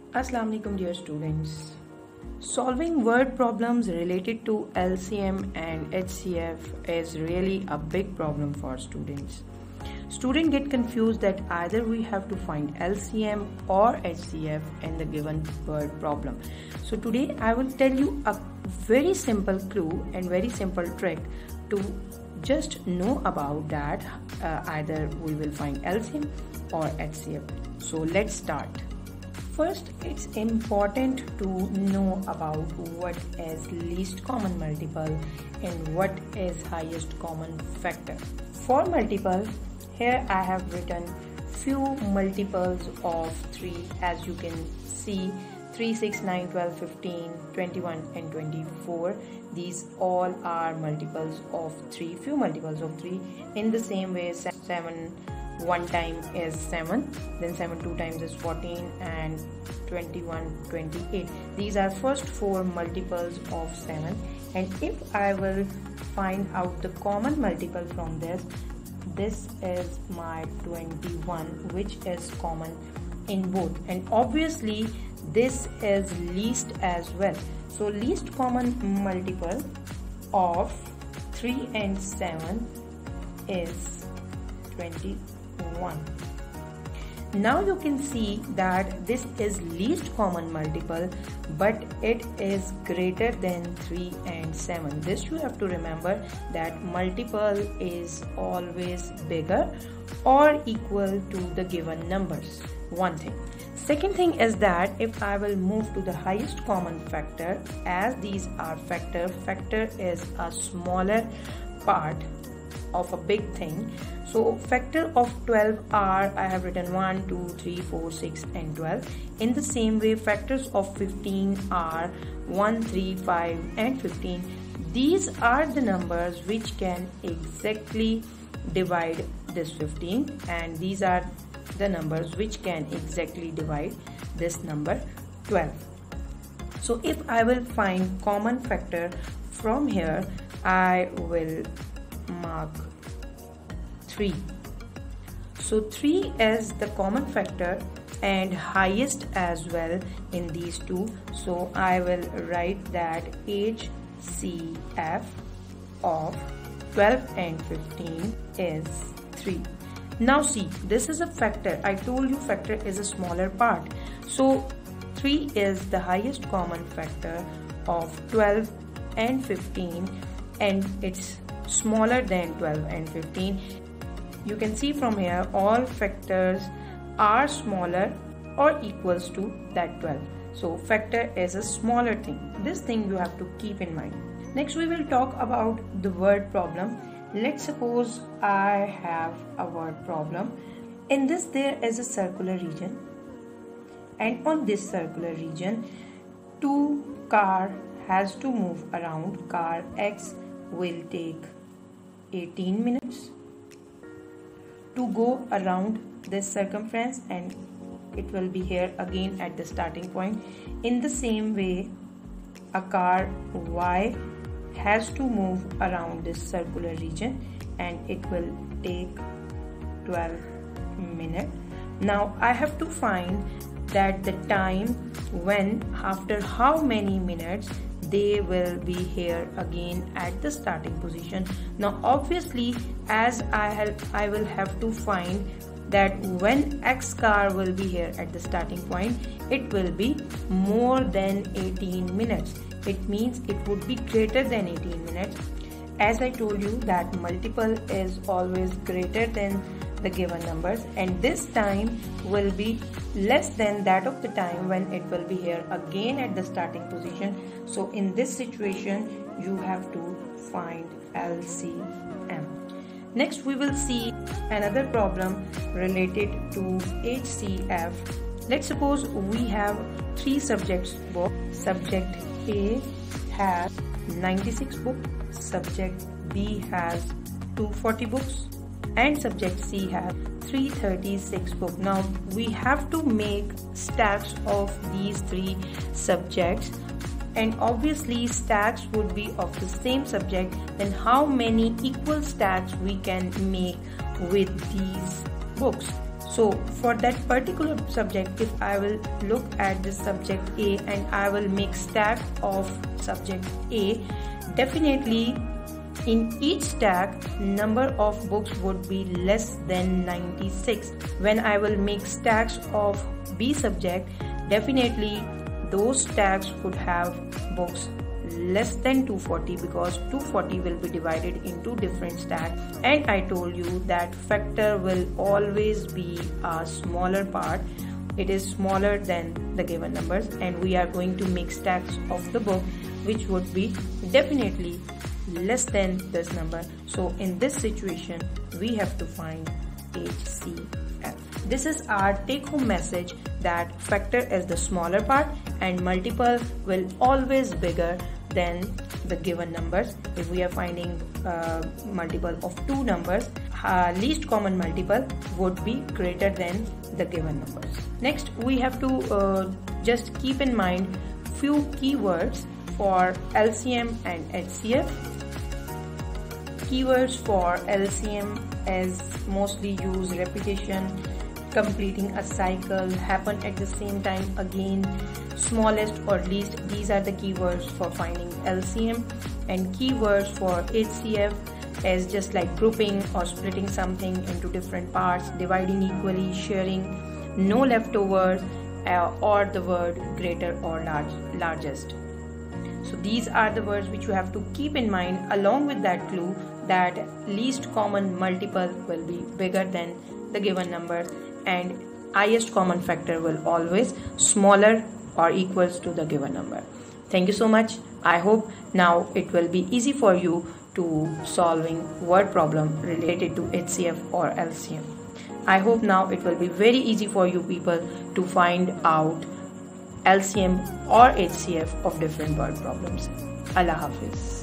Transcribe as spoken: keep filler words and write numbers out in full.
Assalamu alaikum dear students. Solving word problems related to L C M and H C F is really a big problem for students. Students get confused that either we have to find L C M or H C F in the given word problem. So today I will tell you a very simple clue and very simple trick to just know about that uh, either we will find L C M or H C F. So let's start. First, it's important to know about what is least common multiple and what is highest common factor. For multiple, here I have written few multiples of three, as you can see, three, six, nine, twelve, fifteen, twenty-one and twenty-four. These all are multiples of three, few multiples of three. In the same way, seven one time is seven, then seven two times is fourteen, and twenty-one, twenty-eight. These are first four multiples of seven, and if I will find out the common multiple from this, this is my twenty-one, which is common in both, and obviously this is least as well. So least common multiple of three and seven is twenty-one. Now you can see that this is least common multiple, but it is greater than three and seven. This you have to remember, that multiple is always bigger or equal to the given numbers. One thing. Second thing is that if I will move to the highest common factor, as these are factor, factor is a smaller part of a big thing. So factor of twelve are, I have written one, two, three, four, six and twelve. In the same way, factors of fifteen are one, three, five and fifteen. These are the numbers which can exactly divide this fifteen, and these are the numbers which can exactly divide this number twelve. So if I will find common factor from here, I will mark three. So three is the common factor and highest as well in these two. So I will write that H C F of twelve and fifteen is three. Now see, this is a factor. I told you factor is a smaller part. So three is the highest common factor of twelve and fifteen, and it's smaller than twelve and fifteen. You can see from here all factors are smaller or equals to that twelve. So factor is a smaller thing. This thing you have to keep in mind. Next we will talk about the word problem. Let's suppose I have a word problem. In this there is a circular region, and on this circular region two car has to move around. Car X will take eighteen minutes to go around this circumference, and it will be here again at the starting point. In the same way, a car Y has to move around this circular region, and it will take twelve minutes. Now I have to find that the time when, after how many minutes they will be here again at the starting position. Now obviously, as I have I will have to find that when X car will be here at the starting point, it will be more than eighteen minutes. It means it would be greater than eighteen minutes. As I told you that multiple is always greater than the given numbers, and this time will be less than that of the time when it will be here again at the starting position. So in this situation you have to find L C M. Next we will see another problem related to H C F. Let's suppose we have three subjects book. Subject A has ninety-six books, subject B has two hundred forty books, and subject C has three hundred thirty-six books. Now we have to make stacks of these three subjects, and obviously stacks would be of the same subject. Then how many equal stacks we can make with these books? So for that particular subject, if I will look at this subject A and I will make stack of subject A, definitely in each stack number of books would be less than ninety-six. When I will make stacks of B subject, definitely those stacks would have books less than two forty, because two forty will be divided into different stacks, and I told you that factor will always be a smaller part. It is smaller than the given numbers, and we are going to make stacks of the book which would be definitely less than this number. So in this situation we have to find H C F. This is our take-home message, that factor is the smaller part and multiple will always bigger than the given numbers. If we are finding uh, multiple of two numbers, uh, least common multiple would be greater than the given numbers. Next, we have to uh, just keep in mind few keywords for L C M and H C F. Keywords for L C M is mostly use repetition, completing a cycle, happen at the same time again, smallest or least. These are the keywords for finding L C M. And keywords for H C F is just like grouping or splitting something into different parts, dividing equally, sharing, no leftovers, uh, or the word greater or large, largest. So these are the words which you have to keep in mind, along with that clue that least common multiple will be bigger than the given number, and highest common factor will always smaller or equals to the given number. Thank you so much. I hope now it will be easy for you to solving word problem related to H C F or L C M. I hope now it will be very easy for you people to find out L C M or H C F of different word problems. Allah Hafiz.